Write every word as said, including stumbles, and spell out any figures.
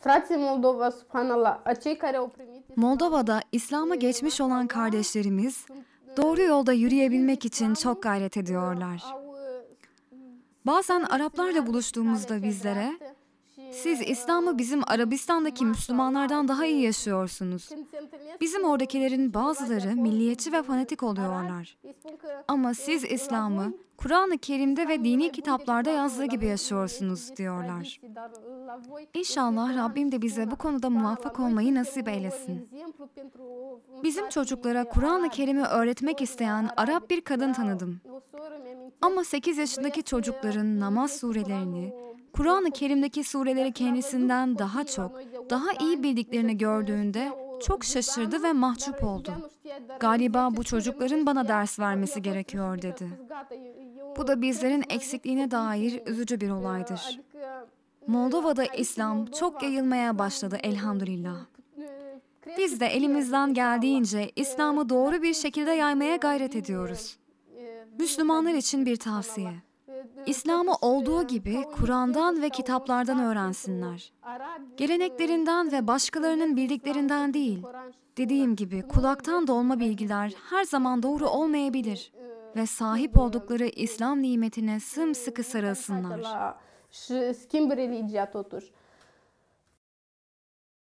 Moldova'da İslam'a geçmiş olan kardeşlerimiz doğru yolda yürüyebilmek için çok gayret ediyorlar. Bazen Araplarla buluştuğumuzda bizlere, siz İslam'ı bizim Arabistan'daki Müslümanlardan daha iyi yaşıyorsunuz. Bizim oradakilerin bazıları milliyetçi ve fanatik oluyorlar. Ama siz İslam'ı Kur'an-ı Kerim'de ve dini kitaplarda yazdığı gibi yaşıyorsunuz diyorlar. İnşallah Rabbim de bize bu konuda muvaffak olmayı nasip eylesin. Bizim çocuklara Kur'an-ı Kerim'i öğretmek isteyen Arap bir kadın tanıdım. Ama sekiz yaşındaki çocukların namaz surelerini, Kur'an-ı Kerim'deki sureleri kendisinden daha çok, daha iyi bildiklerini gördüğünde çok şaşırdı ve mahcup oldu. Galiba bu çocukların bana ders vermesi gerekiyor dedi. Bu da bizlerin eksikliğine dair üzücü bir olaydır. Moldova'da İslam çok yayılmaya başladı elhamdülillah. Biz de elimizden geldiğince İslam'ı doğru bir şekilde yaymaya gayret ediyoruz. Müslümanlar için bir tavsiye. İslam'ı olduğu gibi Kur'an'dan ve kitaplardan öğrensinler. Geleneklerinden ve başkalarının bildiklerinden değil. Dediğim gibi kulaktan dolma bilgiler her zaman doğru olmayabilir. Ve sahip oldukları İslam nimetine sımsıkı sarılsınlar.